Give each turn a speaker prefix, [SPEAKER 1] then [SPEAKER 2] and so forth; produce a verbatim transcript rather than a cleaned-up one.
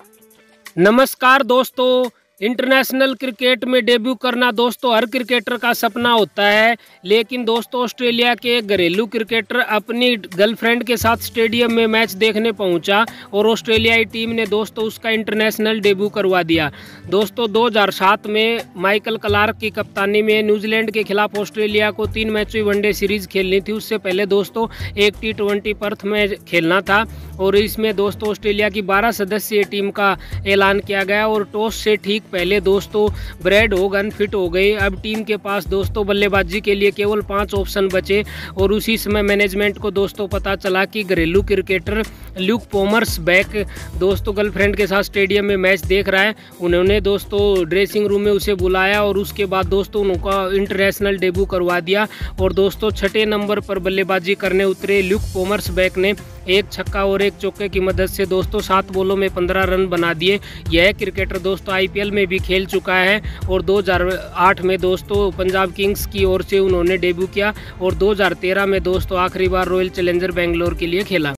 [SPEAKER 1] नमस्कार दोस्तों। International cricket में डेब्यू करना दोस्तों हर क्रिकेटर का सपना होता है, लेकिन दोस्तों ऑस्ट्रेलिया के एक घरेलू क्रिकेटर अपनी गर्लफ्रेंड के साथ स्टेडियम में मैच देखने पहुंचा और ऑस्ट्रेलियाई टीम ने दोस्तों उसका इंटरनेशनल डेब्यू करवा दिया। दोस्तों दो हज़ार सात में माइकल क्लार्क की कप्तानी में न्यूजीलैंड के खिलाफ ऑस्ट्रेलिया को तीन मैचों वनडे सीरीज खेलनी थी। उससे पहले दोस्तों एक टी ट्वेंटी पर्थ में खेलना था और इसमें दोस्तों ऑस्ट्रेलिया की बारह सदस्यीय टीम का ऐलान किया गया और टॉस से ठीक पहले दोस्तों ब्रैड होगन फिट हो गए। अब टीम के पास दोस्तों बल्लेबाजी के लिए केवल पांच ऑप्शन बचे और उसी समय मैनेजमेंट को दोस्तों पता चला कि घरेलू क्रिकेटर ल्यूक पॉमर्स बैक दोस्तों गर्लफ्रेंड के साथ स्टेडियम में मैच देख रहा है। उन्होंने दोस्तों ड्रेसिंग रूम में उसे बुलाया और उसके बाद दोस्तों उनका इंटरनेशनल डेब्यू करवा दिया और दोस्तों छठे नंबर पर बल्लेबाजी करने उतरे ल्यूक पॉमर्स बैक ने एक छक्का और एक चौके की मदद से दोस्तों सात बॉलों में पंद्रह रन बना दिए। यह क्रिकेटर दोस्तों आईपीएल में भी खेल चुका है और दो हज़ार आठ में दोस्तों पंजाब किंग्स की ओर से उन्होंने डेब्यू किया और दो हज़ार तेरह में दोस्तों आखिरी बार रॉयल चैलेंजर बेंगलोर के लिए खेला।